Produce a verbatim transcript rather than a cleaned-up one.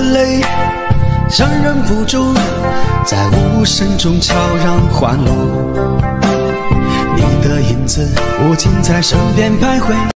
泪，让忍不住在无声中悄然滑落。你的影子不停在身边徘徊。